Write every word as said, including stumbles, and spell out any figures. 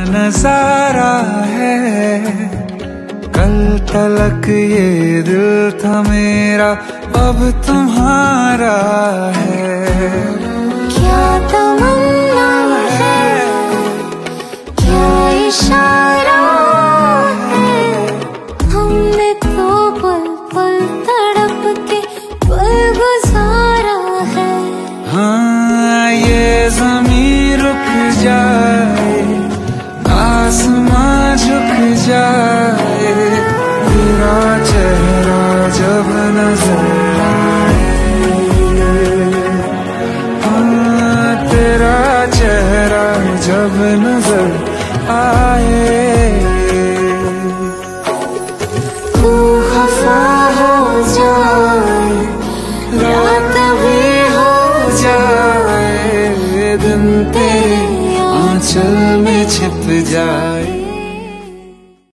नजारा है। कल तलक ये दिल था मेरा, अब तुम्हारा है। क्या तमन्ना है, क्या इशारा है, हमने तो पल पल तड़प के पल गुजारा है। हाँ, ये ज़मीं रुक जाए, आसमां झुक जाए, तेरा चेहरा जब नजर आए। हाँ, तेरा चेहरा जब नजर आए। तू खफा हो जाए, रात भी हो जाए, दिन तेरे आंचल में छिप जाए।